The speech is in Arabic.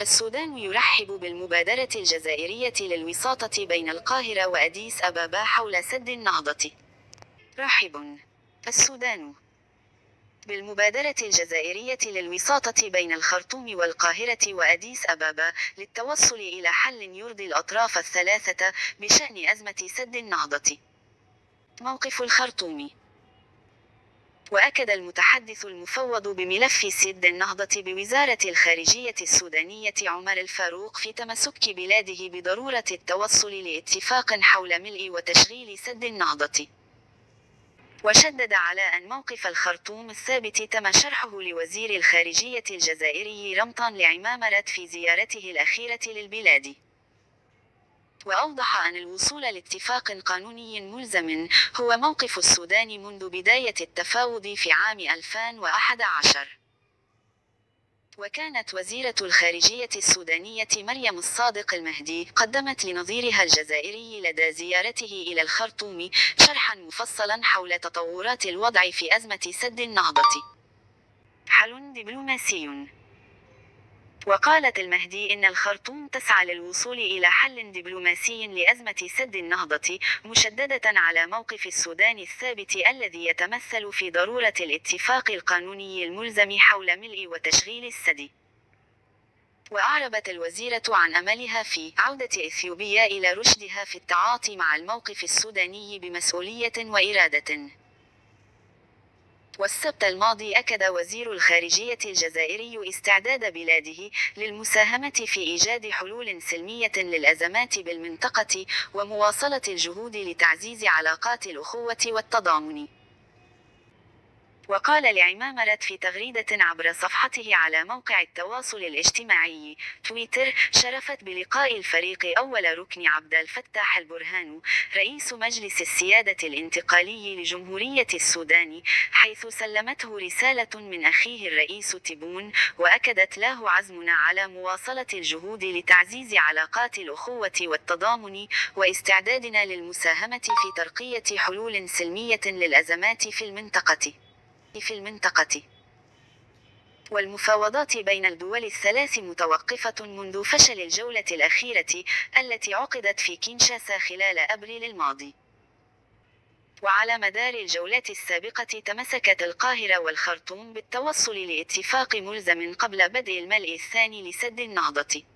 السودان يرحب بالمبادرة الجزائرية للوساطة بين القاهرة وأديس أبابا حول سد النهضة. رحب السودان بالمبادرة الجزائرية للوساطة بين الخرطوم والقاهرة وأديس أبابا للتوصل إلى حل يرضي الأطراف الثلاثة بشأن أزمة سد النهضة. موقف الخرطوم. وأكد المتحدث المفوض بملف سد النهضة بوزارة الخارجية السودانية عمر الفاروق في تمسك بلاده بضرورة التوصل لاتفاق حول ملء وتشغيل سد النهضة. وشدد على أن موقف الخرطوم الثابت تم شرحه لوزير الخارجية الجزائري رمضان العمامرة في زيارته الأخيرة للبلاد. وأوضح أن الوصول لاتفاق قانوني ملزم هو موقف السودان منذ بداية التفاوض في عام 2011. وكانت وزيرة الخارجية السودانية مريم الصادق المهدي قدمت لنظيرها الجزائري لدى زيارته إلى الخرطوم شرحا مفصلا حول تطورات الوضع في أزمة سد النهضة. حل دبلوماسي. وقالت المهدي إن الخرطوم تسعى للوصول إلى حل دبلوماسي لأزمة سد النهضة، مشددة على موقف السودان الثابت الذي يتمثل في ضرورة الاتفاق القانوني الملزم حول ملء وتشغيل السد. وأعربت الوزيرة عن أملها في عودة إثيوبيا إلى رشدها في التعاطي مع الموقف السوداني بمسؤولية وإرادة. والسبت الماضي أكد وزير الخارجية الجزائري استعداد بلاده للمساهمة في إيجاد حلول سلمية للأزمات بالمنطقة ومواصلة الجهود لتعزيز علاقات الأخوة والتضامن. وقال لعمامرة في تغريدة عبر صفحته على موقع التواصل الاجتماعي تويتر: شرفت بلقاء الفريق أول ركن عبد الفتاح البرهان رئيس مجلس السيادة الانتقالي لجمهورية السودان، حيث سلمته رسالة من أخيه الرئيس تبون، وأكدت له عزمنا على مواصلة الجهود لتعزيز علاقات الأخوة والتضامن واستعدادنا للمساهمة في ترقية حلول سلمية للأزمات في المنطقة. والمفاوضات بين الدول الثلاث متوقفة منذ فشل الجولة الأخيرة التي عقدت في كينشاسا خلال أبريل الماضي. وعلى مدار الجولات السابقة تمسكت القاهرة والخرطوم بالتوصل لاتفاق ملزم قبل بدء الملء الثاني لسد النهضة.